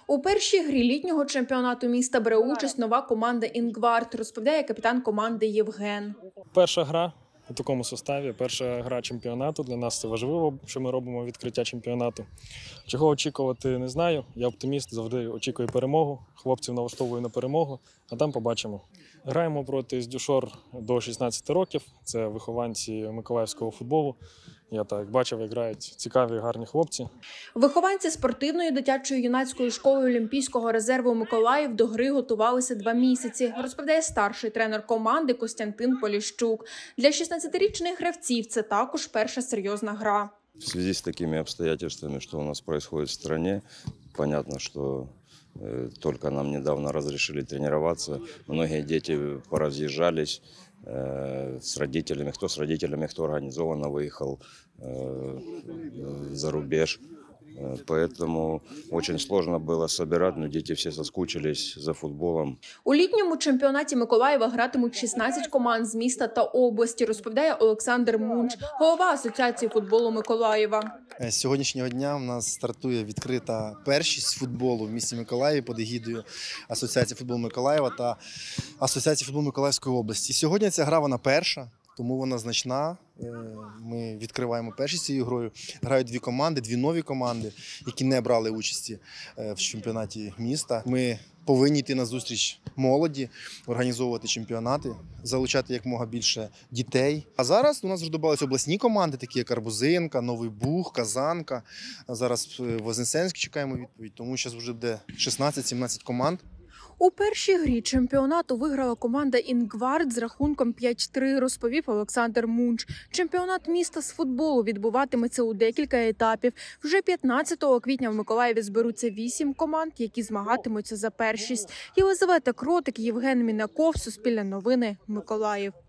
У першій грі літнього чемпіонату міста бере участь нова команда «Інгвард», розповідає капітан команди Євген. Перша гра у такому составі, перша гра чемпіонату. Для нас це важливо, що ми робимо відкриття чемпіонату. Чого очікувати, не знаю. Я оптиміст, завжди очікую перемогу. Хлопців налаштовую на перемогу, а там побачимо. Граємо проти «Здюшор» до 16 років. Це вихованці миколаївського футболу. Я так бачив, як грають цікаві, гарні хлопці. Вихованці спортивної дитячої юнацької школи Олімпійського резерву «Миколаїв» до гри готувалися 2 місяці, розповідає старший тренер команди Костянтин Поліщук. Для 16-річних гравців це також перша серйозна гра. В связи с такими обстоятельствами, что у нас происходит в стране, понятно, что только нам недавно разрешили тренироваться. Многие дети поразъезжались с родителями, кто с родителями, кто организованно выехал за рубеж. Поэтому очень сложно было собирать, но дети все соскучились за футболом. У літньому чемпіонаті Миколаєва гратимуть 16 команд з міста та області, розповідає Олександр Мунч, голова Асоціації футболу Миколаєва. З сьогоднішнього дня у нас стартує відкрита першість футболу в місті Миколаєві під егідою Асоціації футболу Миколаєва та Асоціації футболу Миколаївської області. Сьогодні ця гра вона перша, тому вона значна. Ми відкриваємо першість цією грою. Грають 2 команди, 2 нові команди, які не брали участі в чемпіонаті міста. Ми повинні йти на зустріч молоді, організовувати чемпіонати, залучати якомога більше дітей. А зараз у нас вже додалися обласні команди, такі як Арбузинка, Новий Буг, Казанка. Зараз в Вознесенськ чекаємо відповідь, тому зараз вже буде 16-17 команд. У першій грі чемпіонату виграла команда «Інгвард» з рахунком 5-3, розповів Олександр Мунч. Чемпіонат міста з футболу відбуватиметься у декілька етапів. Вже 15 квітня в Миколаєві зберуться 8 команд, які змагатимуться за першість. Єлизавета Кротик, Євген Мінаков, Суспільне новини, Миколаїв.